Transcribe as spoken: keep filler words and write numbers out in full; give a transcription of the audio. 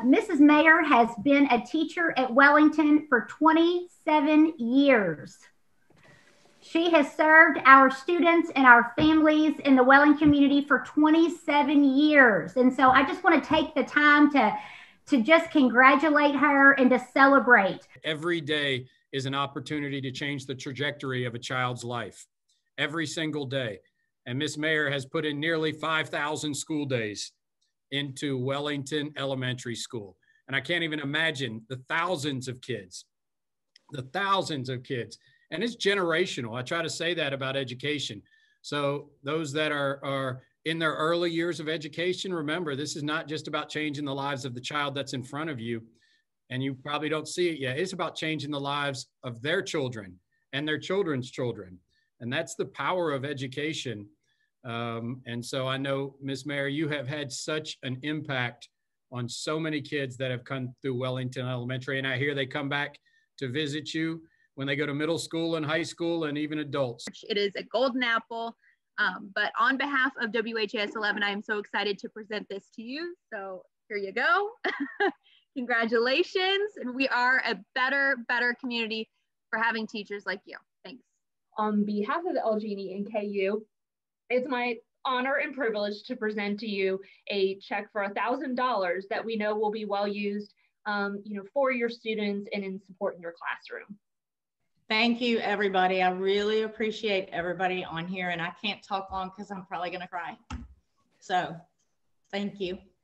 Missus Mayer has been a teacher at Wellington for twenty-seven years. She has served our students and our families in the Welling community for twenty-seven years. And so I just want to take the time to, to just congratulate her and to celebrate. Every day is an opportunity to change the trajectory of a child's life, every single day. And Miz Mayer has put in nearly five thousand school days into Wellington Elementary School. And I can't even imagine the thousands of kids, the thousands of kids. And it's generational. I try to say that about education. So those that are, are in their early years of education, remember, this is not just about changing the lives of the child that's in front of you, and you probably don't see it yet. It's about changing the lives of their children and their children's children. And that's the power of education. Um, and so I know, Miz Mayer, you have had such an impact on so many kids that have come through Wellington Elementary. And I hear they come back to visit you when they go to middle school and high school and even adults. It is a golden apple. Um, but on behalf of W H A S eleven, I am so excited to present this to you. So here you go. Congratulations. And we are a better, better community for having teachers like you. Thanks. On behalf of the L G N E and K U, it's my honor and privilege to present to you a check for one thousand dollars that we know will be well used um, you know, for your students and in supporting your classroom. Thank you, everybody. I really appreciate everybody on here, and I can't talk long because I'm probably going to cry. So thank you.